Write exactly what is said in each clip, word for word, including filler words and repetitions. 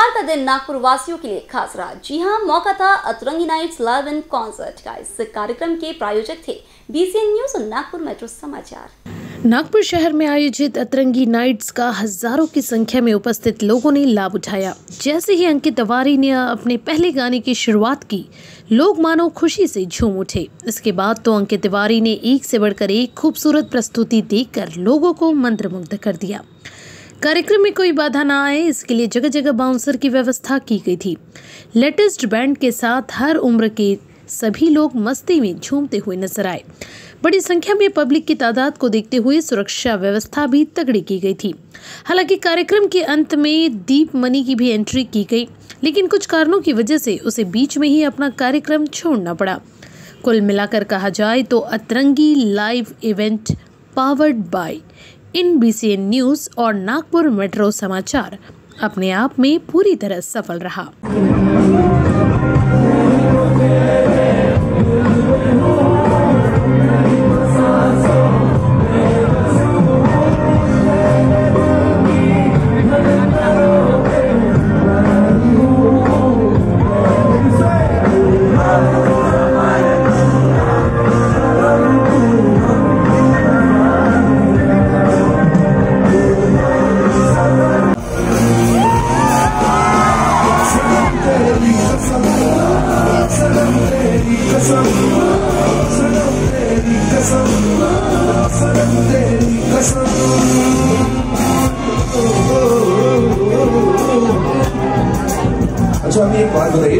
सोमवार का दिन नागपुर वासियों के लिए खास रहा। जी हां, मौका था अतरंगी नाइट्स लाइव इन कॉन्सर्ट का। इस कार्यक्रम के प्रायोजक थे बीसीएन न्यूज और नागपुर मेट्रो समाचार। नागपुर शहर में आयोजित अतरंगी नाइट्स का हजारों की संख्या में उपस्थित लोगों ने लाभ उठाया। जैसे ही अंकित तिवारी ने अपने पहले गाने की शुरुआत की, लोग मानो खुशी से झूम उठे। इसके बाद तो अंकित तिवारी ने एक से बढ़कर एक खूबसूरत प्रस्तुति देकर लोगों को मंत्रमुग्ध कर दिया। कार्यक्रम में कोई बाधा ना आए, इसके लिए जगह जगह बाउंसर की व्यवस्था की गई थी। लेटेस्ट बैंड के साथ हर उम्र के सभी लोग मस्ती में झूमते हुए नजर आए। बड़ी संख्या में पब्लिक की तादाद को देखते हुए सुरक्षा व्यवस्था भी तगड़ी की गई थी। हालांकि कार्यक्रम के अंत में दीप मनी की भी एंट्री की गई, लेकिन कुछ कारणों की वजह से उसे बीच में ही अपना कार्यक्रम छोड़ना पड़ा। कुल मिलाकर कहा जाए तो अतरंगी live event powered by in BCN news और नागपुर मेट्रो समाचार अपने आप में पूरी तरह सफल रहा। अच्छा, अभी एक बात बताइए,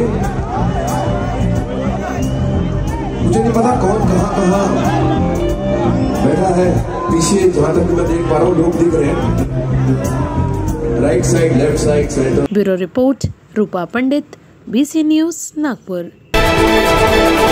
मुझे नहीं पता कौन कहाँ कहाँ बैठा है पीछे। जहाँ तक मैं देख पा रहा हूँ लोग दिख रहे हैं, right side, left side, centre. Bureau report, Rupa Pandit, BCN news, Nagpur.